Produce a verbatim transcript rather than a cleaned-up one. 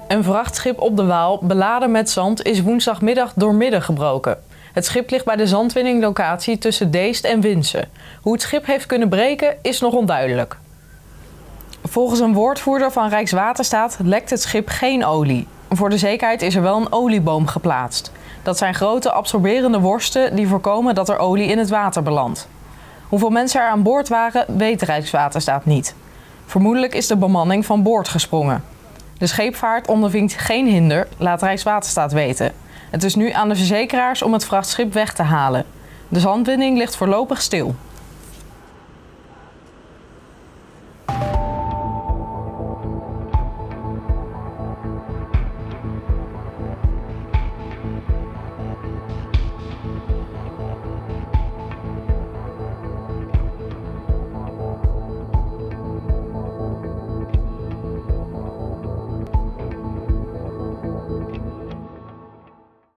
Een vrachtschip op de Waal, beladen met zand, is woensdagmiddag doormidden gebroken. Het schip ligt bij de zandwinninglocatie tussen Deest en Winssen. Hoe het schip heeft kunnen breken is nog onduidelijk. Volgens een woordvoerder van Rijkswaterstaat lekt het schip geen olie. Voor de zekerheid is er wel een olieboom geplaatst. Dat zijn grote absorberende worsten die voorkomen dat er olie in het water belandt. Hoeveel mensen er aan boord waren, weet Rijkswaterstaat niet. Vermoedelijk is de bemanning van boord gesprongen. De scheepvaart ondervindt geen hinder, laat Rijkswaterstaat weten. Het is nu aan de verzekeraars om het vrachtschip weg te halen. De zandwinning ligt voorlopig stil.